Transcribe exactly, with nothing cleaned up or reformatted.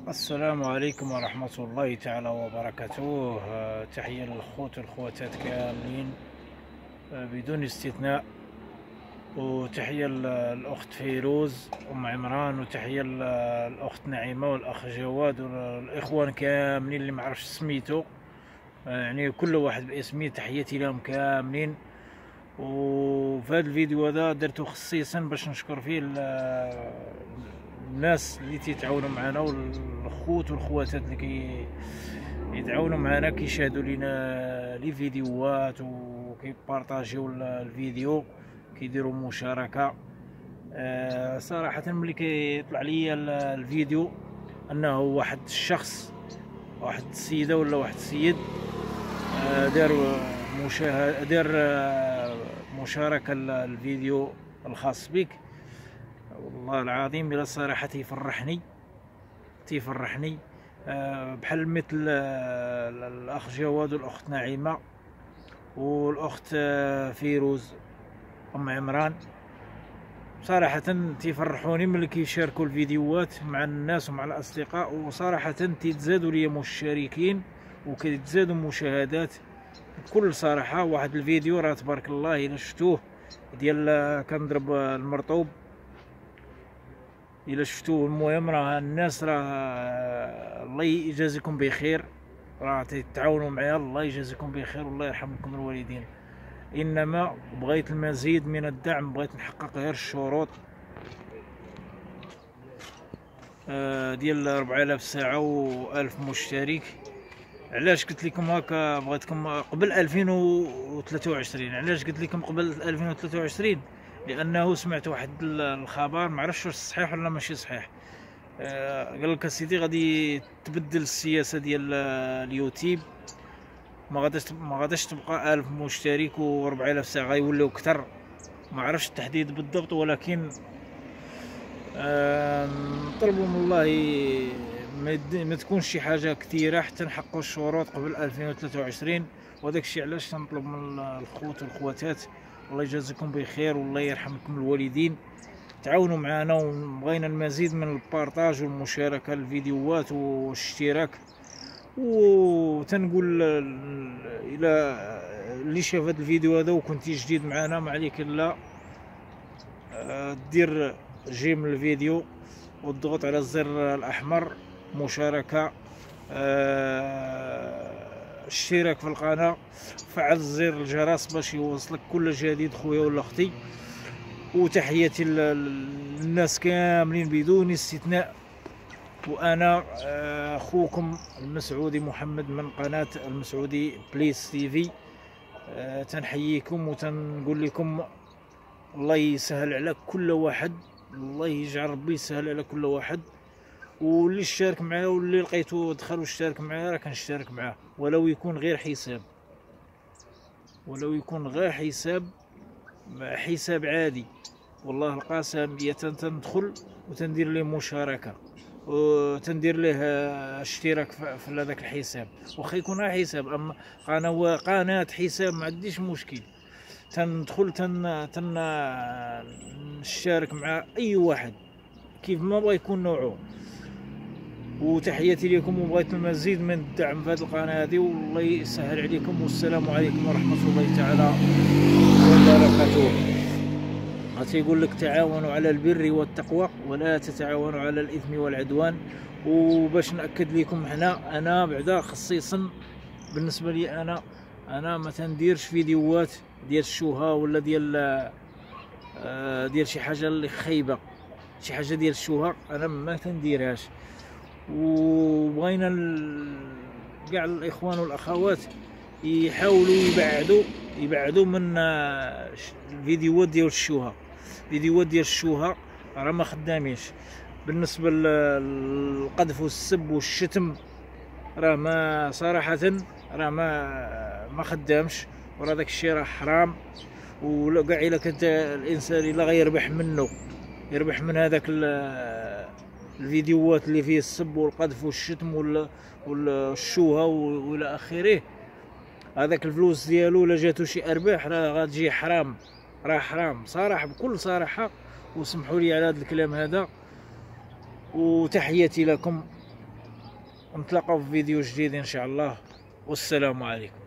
السلام عليكم ورحمة الله تعالى وبركاته. آه، تحية للأخوت والأخواتات كاملين، آه، بدون استثناء. وتحية للأخت فيروز أم عمران، وتحية للأخت نعيمة والأخ جواد والإخوان كاملين اللي معرفش سميتو، آه، يعني كل واحد باسمي. تحياتي لهم كاملين. وفي هذا الفيديو هذا درته خصيصا باش نشكر فيه الناس اللي تيتعاونوا معنا، والخوت والخواتات اللي كي يتعاونوا معنا، كيشاهدوا لينا لي فيديوهات وكيبارطاجيو الفيديو، كيديروا مشاركه. آه صراحه ملي كيطلع ليا الفيديو انه واحد الشخص، واحد السيده ولا واحد السيد، آه دار مشاهده، دار آه مشاركه الفيديو الخاص بك، والله العظيم بلا صراحة تيفرحني تيفرحني أه بحال مثل أه الأخ جواد والأخت نعيمة والأخت أه فيروز أم عمران. صراحة تيفرحوني ملي كيشاركوا الفيديوهات مع الناس ومع الأصدقاء، وصراحة تيتزادوا لي مشتركين وكيتزادوا مشاهدات بكل صراحة. واحد الفيديو راه تبارك الله إلا شفتوه ديال كنضرب المرطوب، الا شفتوه، المهم راه الناس راه الله يجازيكم بخير، راه تتعاونوا معايا، الله يجازيكم بخير والله يرحم لكم الوالدين. انما بغيت المزيد من الدعم، بغيت نحقق غير الشروط ديال أربعة آلاف ساعه وألف مشترك. علاش قلت لكم هكا؟ بغيتكم قبل ألفين وثلاثة وعشرين. علاش قلت لكم قبل ألفين وثلاثة وعشرين؟ لانه سمعت واحد الخبر، ما عرفتش واش صحيح ولا ماشي صحيح. آه قال لك اسيدي غادي تبدل السياسه ديال اليوتيوب، ما غاداش ما غاداش تبقى ألف مشترك و أربعة آلاف ساعه، غيوليو كثر. ما عرفتش التحديد بالضبط، ولكن آه نطلبوا من الله ما تكونش شي حاجه كثيره حتى نحققوا الشروط قبل ألفين وثلاثة وعشرين. وداك الشيء علاش تنطلب من الخوت والخواتات الله يجازيكم بخير والله يرحم لكم الوالدين، تعاونوا معنا. وبغينا المزيد من البارطاج والمشاركه الفيديوهات والاشتراك. وتنقول الى اللي شاف هذا الفيديو هذا وكنتي جديد معنا، ما عليك الا دير جيم الفيديو وتضغط على الزر الاحمر مشاركه، اشتراك في القناه، فعل زر الجرس باش يوصلك كل جديد خويا ولا اختي. وتحياتي للناس كاملين بدون استثناء. وانا اخوكم المسعودي محمد من قناه المسعودي بليس تي في. تنحييكم وتنقول لكم الله يسهل على كل واحد، الله يجعل ربي يسهل على كل واحد. واللي اشترك معاه واللي لقيتو دخل واشترك معاه راه كنشترك معاه، ولو يكون غير حساب، ولو يكون غير حساب حساب عادي. والله القاسم بيا تندخل وتندير ليه مشاركه وتندير ليه اشتراك في هذاك الحساب، واخا يكون غير حساب. اما قناه قناه حساب ما عنديش مشكل، تندخل تن تن نشارك مع اي واحد كيف ما بغى يكون نوعه. وتحياتي لكم، وبغيت المزيد من الدعم في هذه القناه هذه، والله يسهل عليكم. والسلام عليكم ورحمه الله تعالى وبركاته. غتيقول لك تعاونوا على البر والتقوى ولا تتعاونوا على الاثم والعدوان. وباش ناكد لكم هنا، انا بعدا خصيصا بالنسبه لي انا انا ما تنديرش فيديوهات ديال الشوهه ولا ديال ديال شي حاجه اللي خايبه، شي حاجه ديال الشوهه انا ما تنديرهاش. وبغينا كاع الاخوان والاخوات يحاولوا يبعدوا يبعدوا من الفيديوهات ديال الشوهه. فيديوهات ديال الشوهه راه ما خدامينش. بالنسبه للقذف والسب والشتم راه ما صراحه راه ما ما خدامش، وراه داك الشيء راه حرام. وكاع الا كانت الانسان الا غيربح منه، يربح من هذاك الفيديوهات اللي فيه السب والقذف والشتم والشوهه والى اخره، هذاك الفلوس ديالو الا جاتو شي ارباح راه غتجي حرام، راه حرام صراحه بكل صراحه. وسمحوا لي على هذا الكلام هذا. وتحياتي لكم ونتلاقاو في فيديو جديد ان شاء الله، والسلام عليكم.